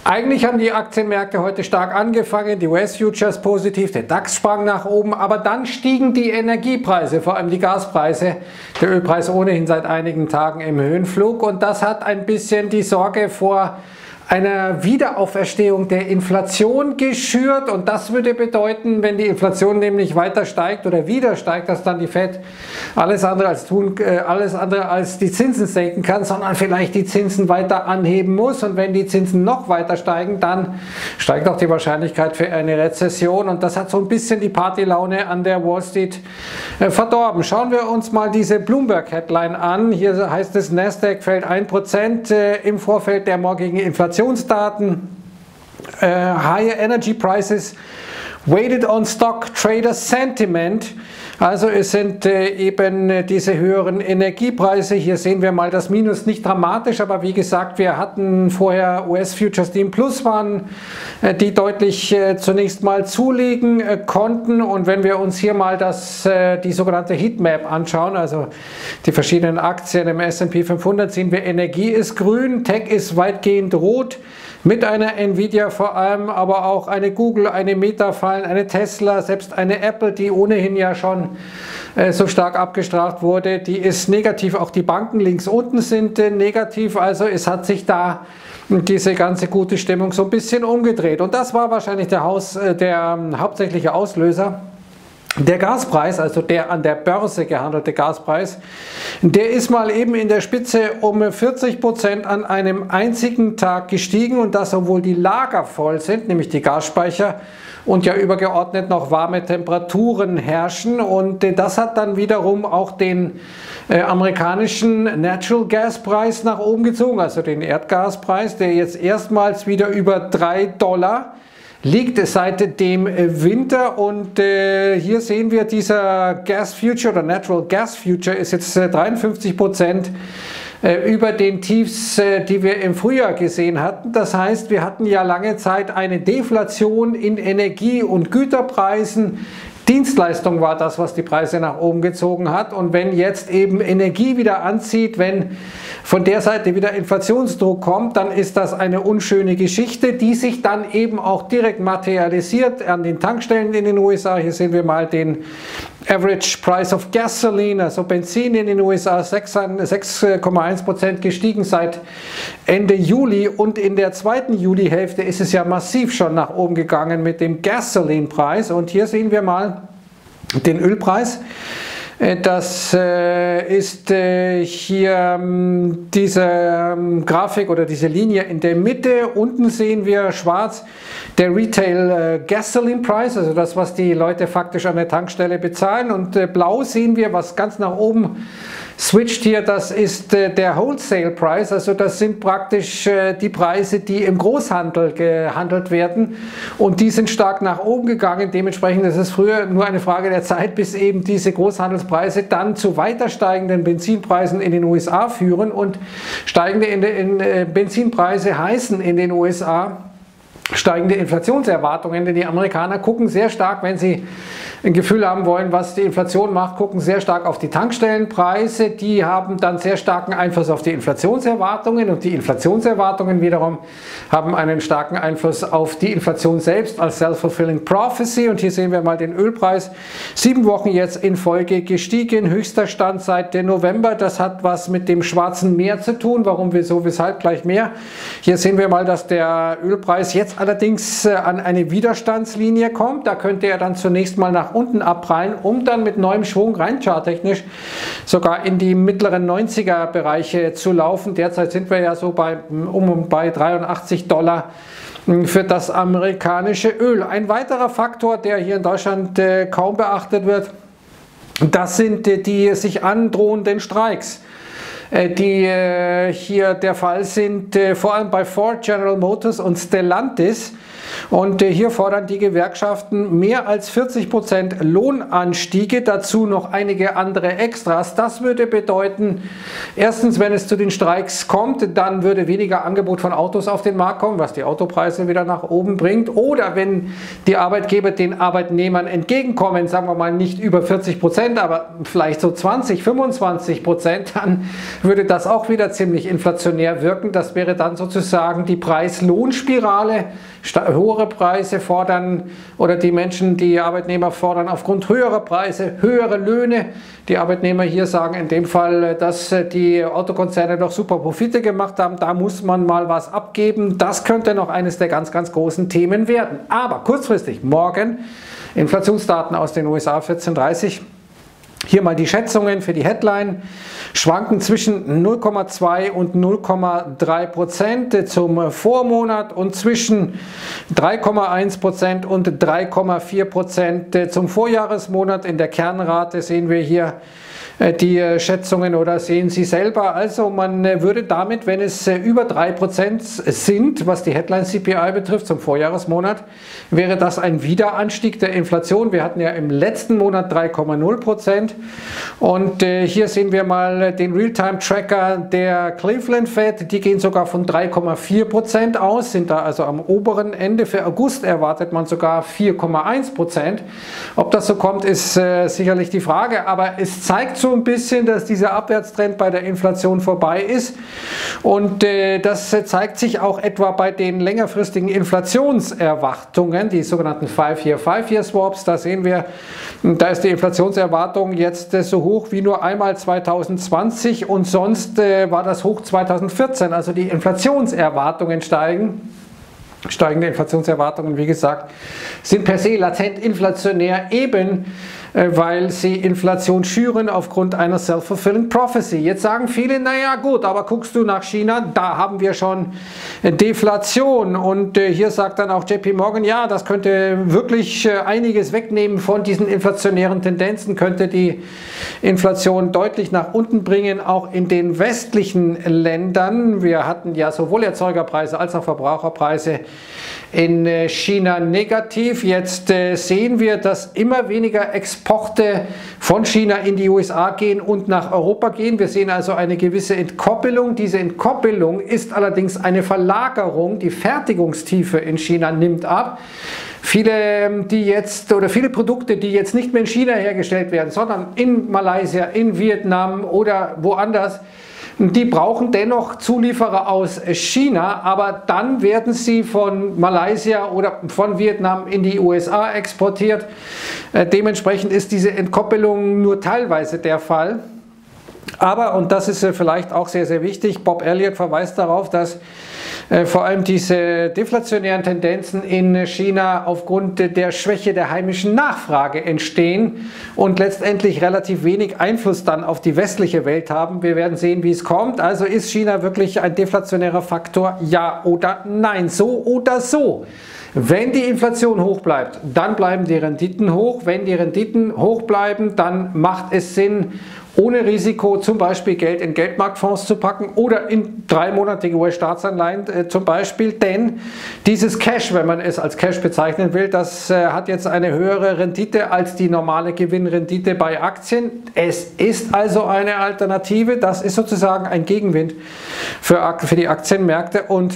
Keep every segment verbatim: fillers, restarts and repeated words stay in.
Eigentlich haben die Aktienmärkte heute stark angefangen, die U S-Futures positiv, der DAX sprang nach oben, aber dann stiegen die Energiepreise, vor allem die Gaspreise, der Ölpreis ohnehin seit einigen Tagen im Höhenflug, und das hat ein bisschen die Sorge vor einer Wiederauferstehung der Inflation geschürt, und das würde bedeuten, wenn die Inflation nämlich weiter steigt oder wieder steigt, dass dann die Fed alles andere als tun, äh, alles andere als die Zinsen senken kann, sondern vielleicht die Zinsen weiter anheben muss, und wenn die Zinsen noch weiter steigen, dann steigt auch die Wahrscheinlichkeit für eine Rezession, und das hat so ein bisschen die Partylaune an der Wall Street äh, verdorben. Schauen wir uns mal diese Bloomberg-Headline an. Hier heißt es, Nasdaq fällt ein Prozent äh, im Vorfeld der morgigen Inflation. Daten, uh, higher energy prices weighted on stock trader sentiment. Also es sind äh, eben diese höheren Energiepreise. Hier sehen wir mal das Minus, nicht dramatisch, aber wie gesagt, wir hatten vorher U S-Futures, die im Plus waren, äh, die deutlich äh, zunächst mal zulegen äh, konnten. Und wenn wir uns hier mal das, äh, die sogenannte Heatmap anschauen, also die verschiedenen Aktien im S und P fünfhundert, sehen wir, Energie ist grün, Tech ist weitgehend rot, mit einer Nvidia vor allem, aber auch eine Google, eine Meta fallen, eine Tesla, selbst eine Apple, die ohnehin ja schon äh, so stark abgestraft wurde, die ist negativ. Auch die Banken links unten sind äh, negativ, also es hat sich da diese ganze gute Stimmung so ein bisschen umgedreht, und das war wahrscheinlich der, Haus, äh, der äh, hauptsächliche Auslöser. Der Gaspreis, also der an der Börse gehandelte Gaspreis, der ist mal eben in der Spitze um vierzig Prozent an einem einzigen Tag gestiegen, und das, obwohl die Lager voll sind, nämlich die Gasspeicher, und ja übergeordnet noch warme Temperaturen herrschen, und das hat dann wiederum auch den äh, amerikanischen Natural Gas Preis nach oben gezogen, also den Erdgaspreis, der jetzt erstmals wieder über drei Dollar liegt seit dem Winter, und äh, hier sehen wir, dieser Gas Future oder Natural Gas Future ist jetzt äh, dreiundfünfzig Prozent äh, über den Tiefs, äh, die wir im Frühjahr gesehen hatten. Das heißt, wir hatten ja lange Zeit eine Deflation in Energie- und Güterpreisen. Dienstleistung war das, was die Preise nach oben gezogen hat, und wenn jetzt eben Energie wieder anzieht, wenn von der Seite wieder Inflationsdruck kommt, dann ist das eine unschöne Geschichte, die sich dann eben auch direkt materialisiert an den Tankstellen in den U S A. Hier sehen wir mal den Average Price of Gasoline, also Benzin in den U S A, sechs Komma eins Prozent gestiegen seit Ende Juli, und in der zweiten Julihälfte ist es ja massiv schon nach oben gegangen mit dem Gasoline-Preis, und hier sehen wir mal den Ölpreis. Das äh, ist äh, hier ähm, diese ähm, Grafik oder diese Linie in der Mitte. Unten sehen wir schwarz der Retail äh, Gasoline Price, also das, was die Leute faktisch an der Tankstelle bezahlen, und äh, blau sehen wir, was ganz nach oben switcht hier, das ist äh, der Wholesale Price, also das sind praktisch äh, die Preise, die im Großhandel gehandelt werden, und die sind stark nach oben gegangen. Dementsprechend ist es früher nur eine Frage der Zeit, bis eben diese Großhandelspreise dann zu weiter steigenden Benzinpreisen in den U S A führen, und steigende in, in, äh, Benzinpreise heißen in den U S A steigende Inflationserwartungen, denn die Amerikaner gucken sehr stark, wenn sie ein Gefühl haben wollen, was die Inflation macht, gucken sehr stark auf die Tankstellenpreise. Die haben dann sehr starken Einfluss auf die Inflationserwartungen, und die Inflationserwartungen wiederum haben einen starken Einfluss auf die Inflation selbst als Self-Fulfilling Prophecy. Und hier sehen wir mal den Ölpreis, sieben Wochen jetzt in Folge gestiegen, höchster Stand seit November. Das hat was mit dem Schwarzen Meer zu tun, warum, wieso, weshalb, gleich mehr. Hier sehen wir mal, dass der Ölpreis jetzt allerdings an eine Widerstandslinie kommt. Da könnte er dann zunächst mal nach unten abprallen, um dann mit neuem Schwung rein charttechnisch sogar in die mittleren neunziger Bereiche zu laufen. Derzeit sind wir ja so bei um bei dreiundachtzig Dollar für das amerikanische Öl. Ein weiterer Faktor, der hier in Deutschland äh, kaum beachtet wird, das sind äh, die sich androhenden Streiks, die äh, hier der Fall sind, äh, vor allem bei Ford, General Motors und Stellantis. Und äh, hier fordern die Gewerkschaften mehr als vierzig Prozent Lohnanstiege, dazu noch einige andere Extras. Das würde bedeuten, erstens, wenn es zu den Streiks kommt, dann würde weniger Angebot von Autos auf den Markt kommen, was die Autopreise wieder nach oben bringt. Oder wenn die Arbeitgeber den Arbeitnehmern entgegenkommen, sagen wir mal nicht über vierzig Prozent, aber vielleicht so zwanzig, fünfundzwanzig Prozent, dann würde das auch wieder ziemlich inflationär wirken. Das wäre dann sozusagen die Preis-Lohn-Spirale. Höhere Preise fordern oder die Menschen, die Arbeitnehmer fordern aufgrund höherer Preise, höhere Löhne. Die Arbeitnehmer hier sagen in dem Fall, dass die Autokonzerne doch super Profite gemacht haben. Da muss man mal was abgeben. Das könnte noch eines der ganz, ganz großen Themen werden. Aber kurzfristig, morgen Inflationsdaten aus den U S A vierzehn Uhr dreißig. Hier mal die Schätzungen für die Headline, schwanken zwischen null Komma zwei und null Komma drei Prozent zum Vormonat und zwischen drei Komma eins Prozent und drei Komma vier Prozent zum Vorjahresmonat. In der Kernrate sehen wir hier die Schätzungen oder sehen Sie selber. Also man würde damit, wenn es über drei Prozent sind, was die Headline C P I betrifft zum Vorjahresmonat, wäre das ein Wiederanstieg der Inflation. Wir hatten ja im letzten Monat drei Komma null Prozent und äh, hier sehen wir mal den Realtime-Tracker der Cleveland Fed. Die gehen sogar von drei Komma vier Prozent aus, sind da also am oberen Ende. Für August erwartet man sogar vier Komma eins Prozent. Ob das so kommt, ist äh, sicherlich die Frage, aber es zeigt so ein bisschen, dass dieser Abwärtstrend bei der Inflation vorbei ist und äh, das zeigt sich auch etwa bei den längerfristigen Inflationserwartungen, die sogenannten Five-Year-Five-Year-Swaps. Da sehen wir, da ist die Inflationserwartung jetzt äh, so hoch wie nur einmal zweitausendzwanzig und sonst äh, war das hoch zweitausendvierzehn, also die Inflationserwartungen steigen. Steigende Inflationserwartungen, wie gesagt, sind per se latent inflationär, eben weil sie Inflation schüren aufgrund einer self-fulfilling prophecy. Jetzt sagen viele, naja gut, aber guckst du nach China, da haben wir schon Deflation und hier sagt dann auch J P Morgan, ja, das könnte wirklich einiges wegnehmen von diesen inflationären Tendenzen, könnte die Inflation deutlich nach unten bringen, auch in den westlichen Ländern. Wir hatten ja sowohl Erzeugerpreise als auch Verbraucherpreise in China negativ. Jetzt äh, sehen wir, dass immer weniger Exporte von China in die U S A gehen und nach Europa gehen. Wir sehen also eine gewisse Entkoppelung. Diese Entkoppelung ist allerdings eine Verlagerung. Die Fertigungstiefe in China nimmt ab. Viele, die jetzt, oder viele Produkte, die jetzt nicht mehr in China hergestellt werden, sondern in Malaysia, in Vietnam oder woanders, die brauchen dennoch Zulieferer aus China, aber dann werden sie von Malaysia oder von Vietnam in die U S A exportiert. Äh, dementsprechend ist diese Entkoppelung nur teilweise der Fall. Aber, und das ist äh, vielleicht auch sehr, sehr wichtig, Bob Elliott verweist darauf, dass äh, vor allem diese deflationären Tendenzen in China aufgrund der Schwäche der heimischen Nachfrage entstehen und letztendlich relativ wenig Einfluss dann auf die westliche Welt haben. Wir werden sehen, wie es kommt. Also ist China wirklich ein deflationärer Faktor? Ja oder nein? So oder so. Wenn die Inflation hoch bleibt, dann bleiben die Renditen hoch. Wenn die Renditen hoch bleiben, dann macht es Sinn, ohne Risiko zum Beispiel Geld in Geldmarktfonds zu packen oder in dreimonatige U S-Staatsanleihen äh, zum Beispiel, denn dieses Cash, wenn man es als Cash bezeichnen will, das äh, hat jetzt eine höhere Rendite als die normale Gewinnrendite bei Aktien. Es ist also eine Alternative, das ist sozusagen ein Gegenwind für, für die Aktienmärkte und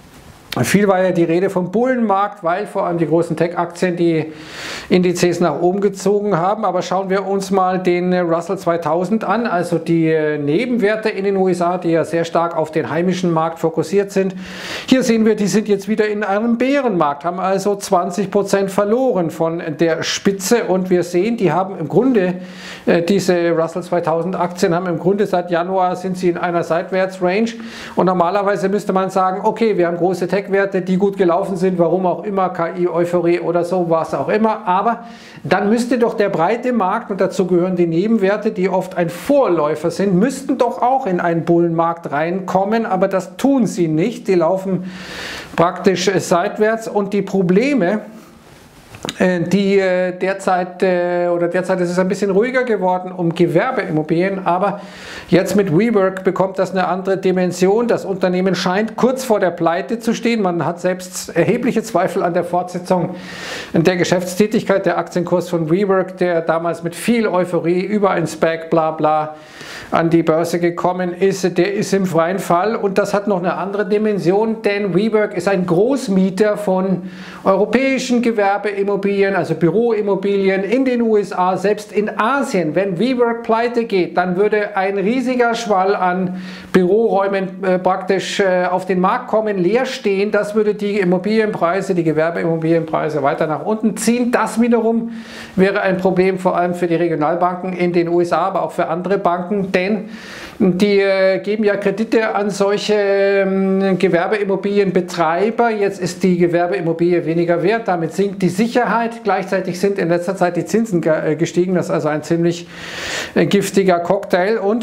viel war ja die Rede vom Bullenmarkt, weil vor allem die großen Tech-Aktien die Indizes nach oben gezogen haben. Aber schauen wir uns mal den Russell zweitausend an, also die Nebenwerte in den U S A, die ja sehr stark auf den heimischen Markt fokussiert sind. Hier sehen wir, die sind jetzt wieder in einem Bärenmarkt, haben also zwanzig Prozent verloren von der Spitze. Und wir sehen, die haben im Grunde, diese Russell zweitausend Aktien haben im Grunde seit Januar sind sie in einer Seitwärtsrange. Und normalerweise müsste man sagen, okay, wir haben große Tech Werte, die gut gelaufen sind, warum auch immer, K I-Euphorie oder so, was auch immer, aber dann müsste doch der breite Markt, und dazu gehören die Nebenwerte, die oft ein Vorläufer sind, müssten doch auch in einen Bullenmarkt reinkommen, aber das tun sie nicht, die laufen praktisch seitwärts und die Probleme, die derzeit, oder derzeit ist es ein bisschen ruhiger geworden um Gewerbeimmobilien, aber jetzt mit WeWork bekommt das eine andere Dimension. Das Unternehmen scheint kurz vor der Pleite zu stehen. Man hat selbst erhebliche Zweifel an der Fortsetzung der Geschäftstätigkeit. Der Aktienkurs von WeWork, der damals mit viel Euphorie über ein SPAC, bla bla, an die Börse gekommen ist, der ist im freien Fall und das hat noch eine andere Dimension, denn WeWork ist ein Großmieter von europäischen Gewerbeimmobilien Gewerbeimmobilien, also Büroimmobilien in den U S A, selbst in Asien. Wenn WeWork pleite geht, dann würde ein riesiger Schwall an Büroräumen äh, praktisch äh, auf den Markt kommen, leer stehen. Das würde die Immobilienpreise, die Gewerbeimmobilienpreise weiter nach unten ziehen. Das wiederum wäre ein Problem vor allem für die Regionalbanken in den U S A, aber auch für andere Banken, denn die äh, geben ja Kredite an solche äh, Gewerbeimmobilienbetreiber. Jetzt ist die Gewerbeimmobilie weniger wert, damit sinkt die Sicherheit. Gleichzeitig sind in letzter Zeit die Zinsen ge gestiegen. Das ist also ein ziemlich äh, giftiger Cocktail. Und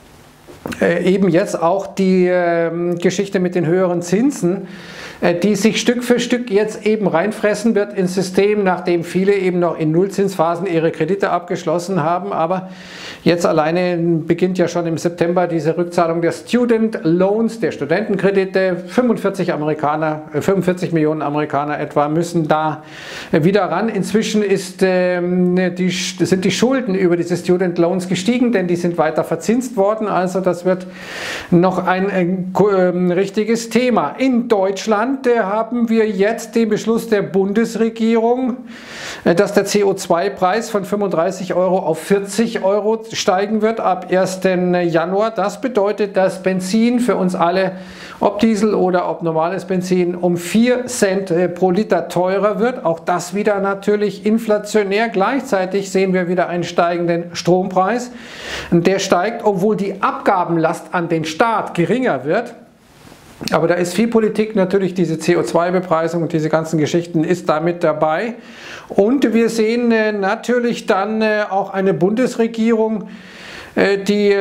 äh, eben jetzt auch die äh, Geschichte mit den höheren Zinsen, die sich Stück für Stück jetzt eben reinfressen wird ins System, nachdem viele eben noch in Nullzinsphasen ihre Kredite abgeschlossen haben. Aber jetzt alleine beginnt ja schon im September diese Rückzahlung der Student Loans, der Studentenkredite. fünfundvierzig Amerikaner, fünfundvierzig Millionen Amerikaner etwa müssen da wieder ran. Inzwischen ist, ähm, die, sind die Schulden über diese Student Loans gestiegen, denn die sind weiter verzinst worden. Also das wird noch ein äh, richtiges Thema. In Deutschland haben wir jetzt den Beschluss der Bundesregierung, dass der C O zwei Preis von fünfunddreißig Euro auf vierzig Euro steigen wird ab ersten Januar. Das bedeutet, dass Benzin für uns alle, ob Diesel oder ob normales Benzin, um vier Cent pro Liter teurer wird. Auch das wieder natürlich inflationär. Gleichzeitig sehen wir wieder einen steigenden Strompreis. Der steigt, obwohl die Abgabenlast an den Staat geringer wird. Aber da ist viel Politik, natürlich diese C O zwei Bepreisung und diese ganzen Geschichten ist damit dabei. Und wir sehen äh, natürlich dann äh, auch eine Bundesregierung, äh, die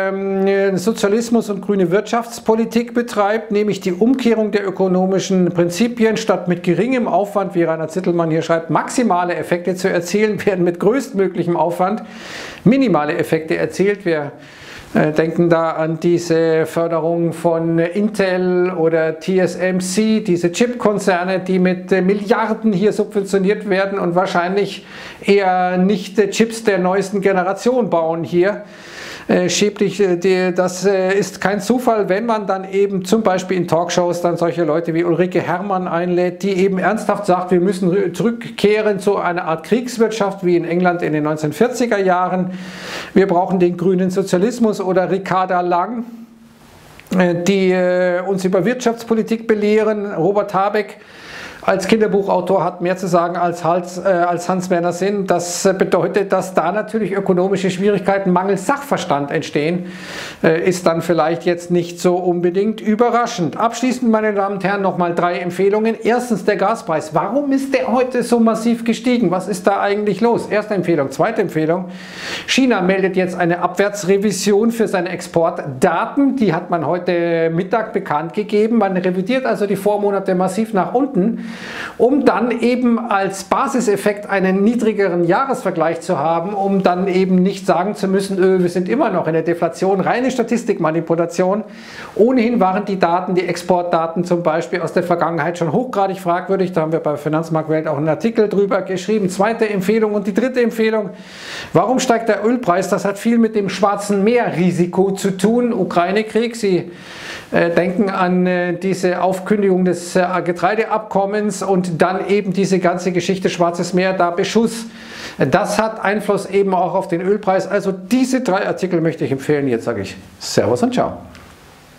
äh, Sozialismus und grüne Wirtschaftspolitik betreibt, nämlich die Umkehrung der ökonomischen Prinzipien. Statt mit geringem Aufwand, wie Rainer Zittelmann hier schreibt, maximale Effekte zu erzielen, werden mit größtmöglichem Aufwand minimale Effekte erzielt. Wir denken da an diese Förderung von Intel oder T S M C, diese Chip-Konzerne, die mit Milliarden hier subventioniert werden und wahrscheinlich eher nicht Chips der neuesten Generation bauen hier. Schäblich, das ist kein Zufall, wenn man dann eben zum Beispiel in Talkshows dann solche Leute wie Ulrike Herrmann einlädt, die eben ernsthaft sagt, wir müssen zurückkehren zu einer Art Kriegswirtschaft wie in England in den neunzehnhundertvierziger Jahren. Wir brauchen den grünen Sozialismus, oder Ricarda Lang, die uns über Wirtschaftspolitik belehren. Robert Habeck als Kinderbuchautor hat mehr zu sagen als, Hals, äh, als Hans-Werner Sinn. Das bedeutet, dass da natürlich ökonomische Schwierigkeiten, mangels Sachverstand entstehen, äh, ist dann vielleicht jetzt nicht so unbedingt überraschend. Abschließend, meine Damen und Herren, nochmal drei Empfehlungen. Erstens der Gaspreis. Warum ist der heute so massiv gestiegen? Was ist da eigentlich los? Erste Empfehlung. Zweite Empfehlung. China meldet jetzt eine Abwärtsrevision für seine Exportdaten. Die hat man heute Mittag bekannt gegeben. Man revidiert also die Vormonate massiv nach unten, um dann eben als Basiseffekt einen niedrigeren Jahresvergleich zu haben, um dann eben nicht sagen zu müssen, öh, wir sind immer noch in der Deflation. Reine Statistikmanipulation. Ohnehin waren die Daten, die Exportdaten zum Beispiel aus der Vergangenheit schon hochgradig fragwürdig. Da haben wir bei Finanzmarktwelt auch einen Artikel drüber geschrieben. Zweite Empfehlung. Und die dritte Empfehlung: Warum steigt der Ölpreis? Das hat viel mit dem Schwarzen Meer-Risiko zu tun. Ukraine-Krieg. Sie äh, denken an äh, diese Aufkündigung des äh, Getreideabkommens und dann eben diese ganze Geschichte Schwarzes Meer, da Beschuss. Das hat Einfluss eben auch auf den Ölpreis. Also diese drei Artikel möchte ich empfehlen. Jetzt sage ich Servus und Ciao.